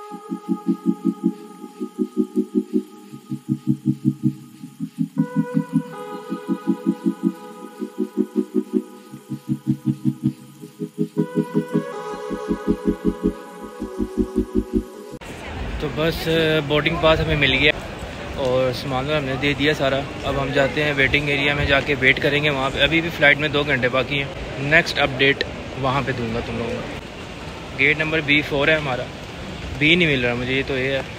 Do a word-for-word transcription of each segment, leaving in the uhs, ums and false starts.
तो बस boarding pass हमें मिल गया और सामान हमने दे दिया सारा। अब हम जाते हैं वेटिंग एरिया में, जाके वेट करेंगे वहाँ पे। अभी भी फ़्लाइट में दो घंटे बाकी हैं। नेक्स्ट अपडेट वहाँ पे दूंगा तुम लोगों को। गेट नंबर बी फोर है हमारा। बी नहीं मिल रहा मुझे, ये तो ये है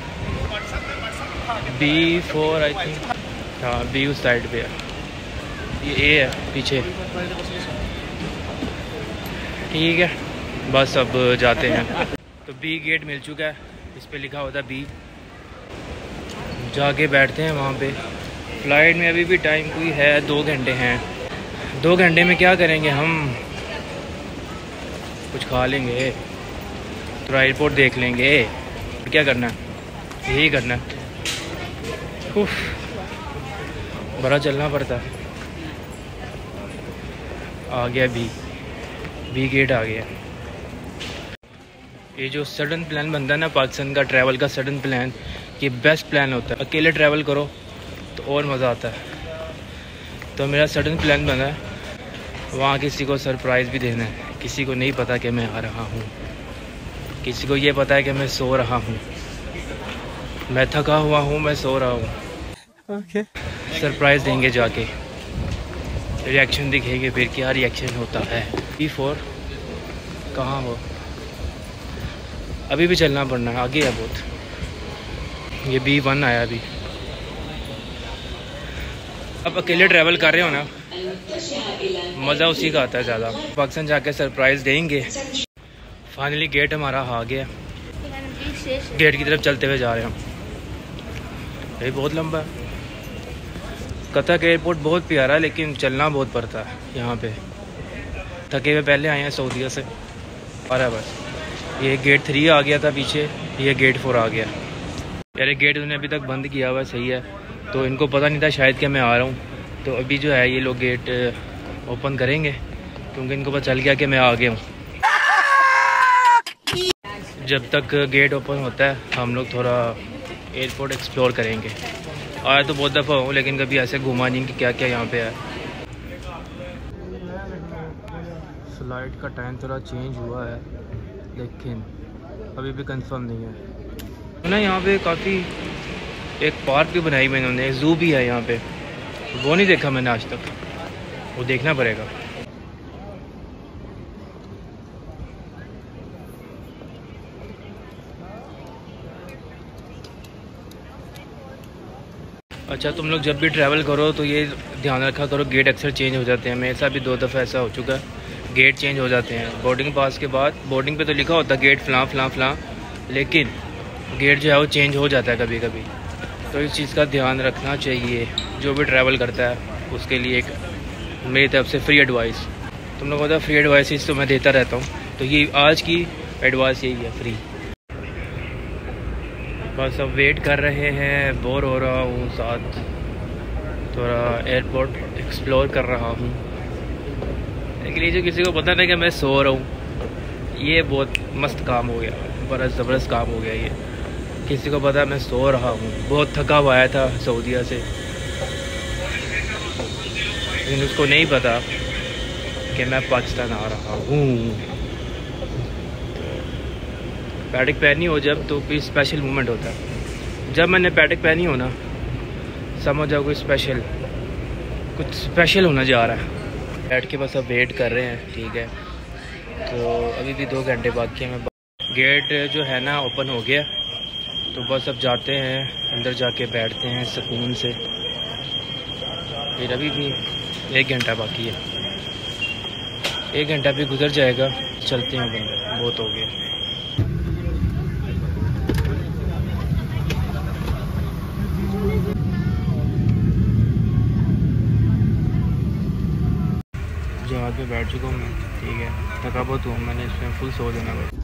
बी फोर आई थिंक। हाँ बी उस साइड पे है, ये ए है पीछे। ठीक है बस अब जाते हैं। तो बी गेट मिल चुका है, इस पे लिखा होता है बी। जाके बैठते हैं वहाँ पे। फ़्लाइट में अभी भी टाइम कोई है, दो घंटे हैं। दो घंटे में क्या करेंगे हम? कुछ खा लेंगे, थोड़ा एयरपोर्ट देख लेंगे। क्या करना है? यही करना है। उफ, बड़ा चलना पड़ता है। आ गया बी बी गेट आ गया। ये जो सडन प्लान बनता है ना पाकिस्तान का, ट्रैवल का सडन प्लान, ये बेस्ट प्लान होता है। अकेले ट्रैवल करो तो और मज़ा आता है। तो मेरा सडन प्लान बना है वहाँ किसी को सरप्राइज़ भी देना है। किसी को नहीं पता कि मैं आ रहा हूँ, किसी को ये पता है कि मैं सो रहा हूँ। मैं थका हुआ हूँ, मैं सो रहा हूँ। ओके सरप्राइज़ देंगे, जाके रिएक्शन दिखेंगे, फिर क्या रिएक्शन होता है। बी फोर कहाँ हो? अभी भी चलना पड़ना है, आगे है बहुत। ये बी वन आया अभी। अब अकेले ट्रैवल कर रहे हो ना, मज़ा उसी का आता है ज़्यादा। पाकिस्तान जाके सरप्राइज़ देंगे। फाइनली गेट हमारा आ गया। गेट की तरफ चलते हुए जा रहे हैं हम। ये बहुत लंबा है। कतर का एयरपोर्ट बहुत प्यारा है, लेकिन चलना बहुत पड़ता है यहाँ पे। थके हुए पहले आए हैं सऊदीया से। और बस ये गेट थ्री आ गया था पीछे, ये गेट फोर आ गया। यार गेट उन्होंने अभी तक बंद किया हुआ है, सही है। तो इनको पता नहीं था शायद कि मैं आ रहा हूँ। तो अभी जो है ये लोग गेट ओपन करेंगे, क्योंकि इनको पता चल गया कि मैं आ गया हूँ। जब तक गेट ओपन होता है हम लोग थोड़ा एयरपोर्ट एक्सप्लोर करेंगे। आया तो बहुत दफ़ा हूँ, लेकिन कभी ऐसे घुमा नहीं कि क्या क्या यहाँ पे है। फ्लाइट का टाइम थोड़ा चेंज हुआ है, लेकिन अभी भी कंफर्म नहीं है ना। यहाँ पे काफ़ी एक पार्क भी बनाई हुई इन्होंने, ज़ू भी है यहाँ पे। वो नहीं देखा मैंने आज तक, वो देखना पड़ेगा। अच्छा तुम लोग जब भी ट्रैवल करो तो ये ध्यान रखा करो, गेट अक्सर चेंज हो जाते हैं। मेरे साथ भी दो दफ़ा ऐसा हो चुका है, गेट चेंज हो जाते हैं। बोर्डिंग पास के बाद बोर्डिंग पे तो लिखा होता है गेट फ़लाँ फ़लाँ फ़लाँ, लेकिन गेट जो है वो चेंज हो जाता है कभी कभी। तो इस चीज़ का ध्यान रखना चाहिए जो भी ट्रैवल करता है। उसके लिए एक मेरी तरफ से फ्री एडवाइस, तुम लोगों को फ्री एडवाइस तो मैं देता रहता हूँ। तो ये आज की एडवाइस यही है, फ्री। बस अब वेट कर रहे हैं, बोर हो रहा हूँ, साथ थोड़ा एयरपोर्ट एक्सप्लोर कर रहा हूँ। लेकिन ये जो किसी को पता नहीं कि मैं सो रहा हूँ, ये बहुत मस्त काम हो गया, बड़ा ज़बरदस्त काम हो गया ये। किसी को पता मैं सो रहा हूँ, बहुत थका हुआ आया था सऊदीया से, लेकिन उसको नहीं पता कि मैं पाकिस्तान आ रहा हूँ। पैडिक पहनी हो जब, तो भी स्पेशल मोमेंट होता है। जब मैंने पैडिक पहनी हो ना, समझ जाओ कोई स्पेशल कुछ स्पेशल होना जा रहा है। बैठ के बस अब वेट कर रहे हैं, ठीक है। तो अभी भी दो घंटे बाकी हैं। गेट जो है ना ओपन हो गया, तो बस अब जाते हैं अंदर, जाके बैठते हैं सुकून से। फिर अभी भी एक घंटा बाकी है, एक घंटा भी गुजर जाएगा। चलते हैं बंदर, बहुत हो गया। जहाँ पे बैठ चुका हूँ मैं, ठीक है। थका बहुत हूँ, मैंने इसमें फुल सो देना बस।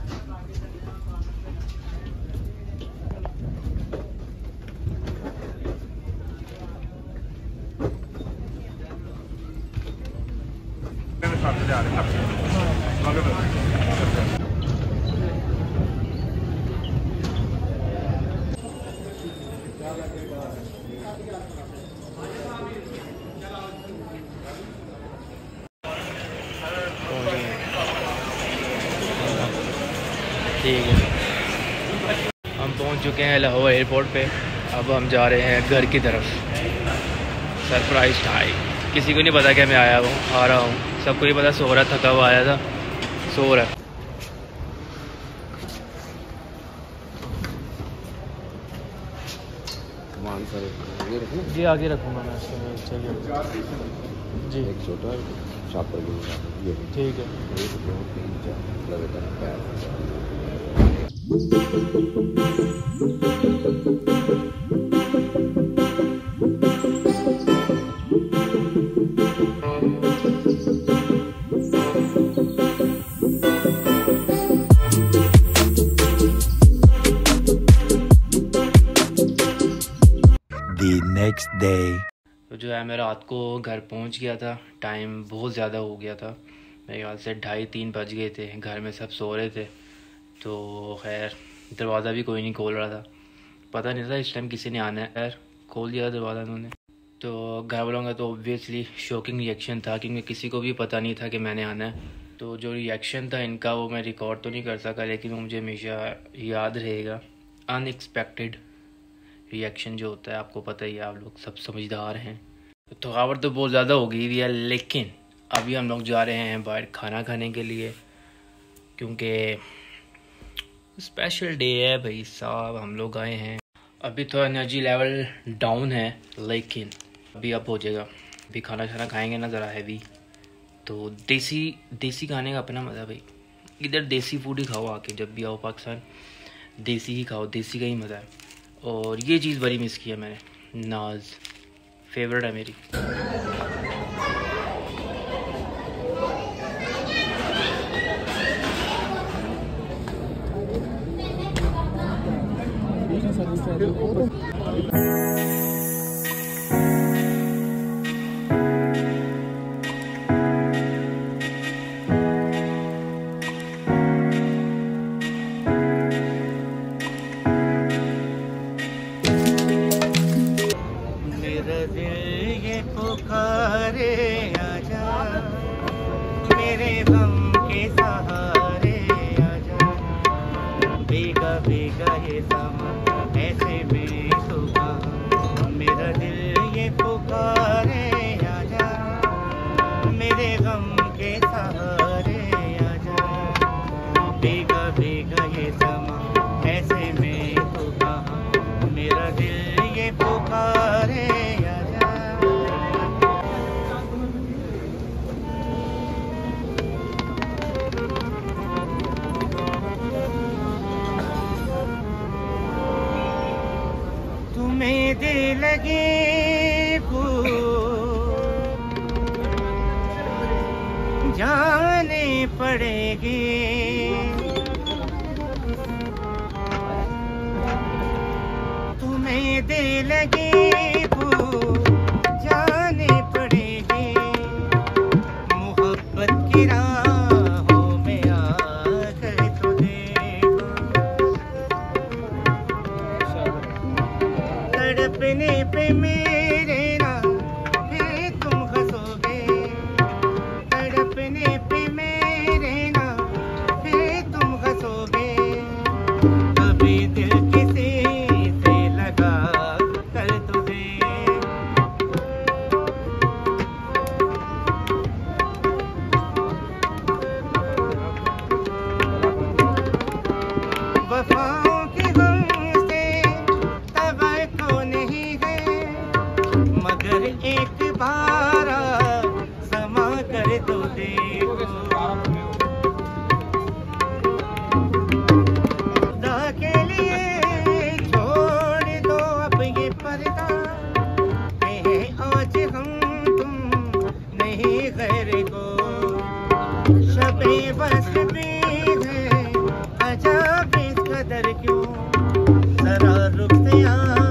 ठीक है, हम पहुंच चुके हैं लाहौर एयरपोर्ट पे। अब हम जा रहे हैं घर की तरफ। सरप्राइज टाइम, किसी को नहीं पता कि मैं आया हूँ, आ रहा हूँ। सबको ये पता सो रहा, थका हुआ आया था, सो रहा। जी आगे रखूँगा मैं, चलिए जी। एक छोटा ठीक है। नेक्स्ट डे तो जो है मैं रात को घर पहुंच गया था। टाइम बहुत ज़्यादा हो गया था, मेरे ख्याल से ढाई तीन बज गए थे। घर में सब सो रहे थे, तो खैर दरवाज़ा भी कोई नहीं खोल रहा था। पता नहीं था इस टाइम किसी ने आना है, खैर खोल दिया दरवाज़ा उन्होंने। तो घर वालों का तो ऑब्वियसली शॉकिंग रिएक्शन था, क्योंकि किसी को भी पता नहीं था कि मैंने आना है। तो जो रिएक्शन था इनका वो मैं रिकॉर्ड तो नहीं कर सका, लेकिन वो मुझे हमेशा याद रहेगा। अनएक्सपेक्टेड रिएक्शन जो होता है, आपको पता ही है, आप लोग सब समझदार हैं। तो थकावट तो बहुत ज़्यादा हो गई हुई है, लेकिन अभी हम लोग जा रहे हैं बाहर खाना खाने के लिए, क्योंकि स्पेशल डे है भाई साहब। हम लोग आए हैं, अभी तो एनर्जी लेवल डाउन है, लेकिन अभी अब हो जाएगा। अभी खाना खाना खाएंगे ना ज़रा हैवी। तो देसी देसी खाने का अपना मज़ा भाई। इधर देसी फूड ही खाओ आके, जब भी आओ पाकिस्तान देसी ही खाओ, देसी का ही मज़ा है। और ये चीज़ बड़ी मिस किया मैंने, नाज फेवरेट है मेरी। पुकारे आजा, मेरे गम के सहारे आजा। भीगा भीगा ये समा ऐसे बेसुबह, मेरा दिल ये पुकारे आजा, मेरे गम के सहारे आजा। भीगा भीगा ये समा ऐसे बेसुबह, मेरा दिल ये पुकारे आजा। तुम्हें दे लगे फूल जाने पड़ेगी, तुम्हें दे लगे फूल जाने पड़ेगी। मोहब्बत की राहों में आकर तो देखो, तड़पने पे मेरे ना फिर तुम हंसोगे, तड़पने पे मेरे ना फिर तुम हंसोगे। कभी दिल किसी से लगा कर तुझे, वफाओं के गम से तवक्को नहीं है, मगर एक बार समा कर तो देखो। खुदा के लिए छोड़ दो अब ये पर्दा, कहें आज हम तुम नहीं गैर को। शबे बस भी है अजब इस कदर क्यों, जरा रुक से आ